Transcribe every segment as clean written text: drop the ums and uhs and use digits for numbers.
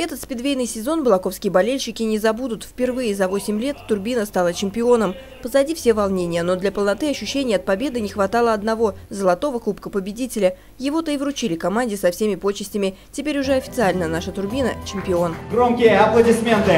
Этот спидвейный сезон балаковские болельщики не забудут. Впервые за 8 лет «Турбина» стала чемпионом. Позади все волнения, но для полноты ощущений от победы не хватало одного – золотого кубка победителя. Его-то и вручили команде со всеми почестями. Теперь уже официально наша «Турбина» – чемпион. Громкие аплодисменты!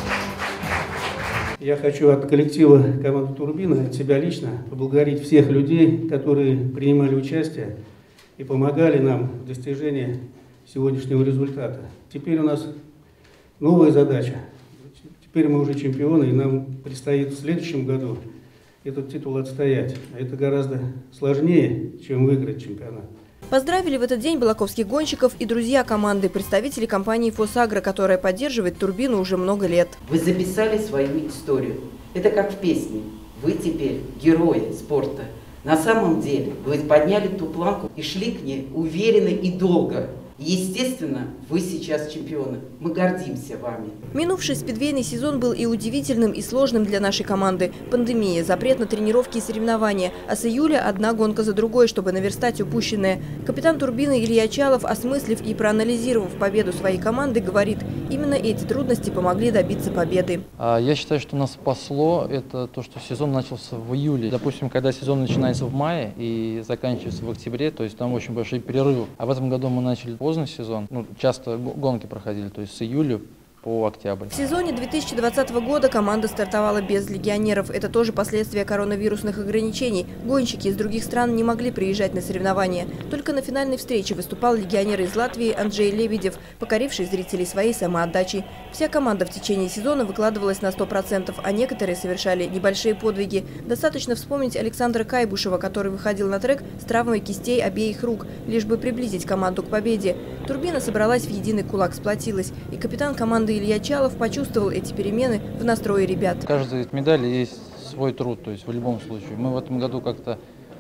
Я хочу от коллектива команды «Турбина», от себя лично, поблагодарить всех людей, которые принимали участие и помогали нам в достижении сегодняшнего результата. Теперь у нас новая задача. Теперь мы уже чемпионы, и нам предстоит в следующем году этот титул отстоять. Это гораздо сложнее, чем выиграть чемпионат. Поздравили в этот день балаковских гонщиков и друзья команды, представители компании «Фосагро», которая поддерживает «Турбину» уже много лет. Вы записали свою историю. Это как в песне. Вы теперь герои спорта. На самом деле вы подняли ту планку и шли к ней уверенно и долго. Естественно, вы сейчас чемпионы. Мы гордимся вами. Минувший спидвейный сезон был и удивительным, и сложным для нашей команды. Пандемия, запрет на тренировки и соревнования. А с июля одна гонка за другой, чтобы наверстать упущенное. Капитан «Турбины» Илья Чалов, осмыслив и проанализировав победу своей команды, говорит, именно эти трудности помогли добиться победы. Я считаю, что нас спасло это то, что сезон начался в июле. Допустим, когда сезон начинается в мае и заканчивается в октябре, то есть там очень большие перерывы. А в этом году мы начали поздний сезон, часто гонки проходили, то есть с июля по октябрь. В сезоне 2020 года команда стартовала без легионеров. Это тоже последствия коронавирусных ограничений. Гонщики из других стран не могли приезжать на соревнования. Только на финальной встрече выступал легионер из Латвии Анджей Лебедев, покоривший зрителей своей самоотдачей. Вся команда в течение сезона выкладывалась на 100%, а некоторые совершали небольшие подвиги. Достаточно вспомнить Александра Кайбушева, который выходил на трек с травмой кистей обеих рук, лишь бы приблизить команду к победе. «Турбина» собралась в единый кулак, сплотилась, и капитан команды Илья Чалов почувствовал эти перемены в настрое ребят. В каждой медали есть свой труд, то есть в любом случае. Мы в этом году как-то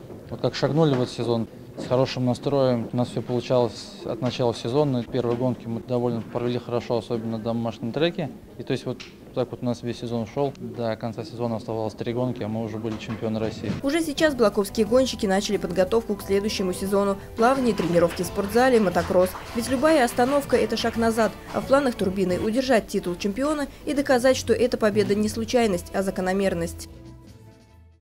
шагнули в этот сезон с хорошим настроем. У нас все получалось от начала сезона. Первые гонки мы довольно провели хорошо, особенно на домашнем треке. И то есть вот так вот у нас весь сезон шел. До конца сезона оставалось 3 гонки, а мы уже были чемпионы России. Уже сейчас балаковские гонщики начали подготовку к следующему сезону. Плавание, тренировки в спортзале, мотокросс. Ведь любая остановка – это шаг назад. А в планах «Турбины» удержать титул чемпиона и доказать, что эта победа не случайность, а закономерность.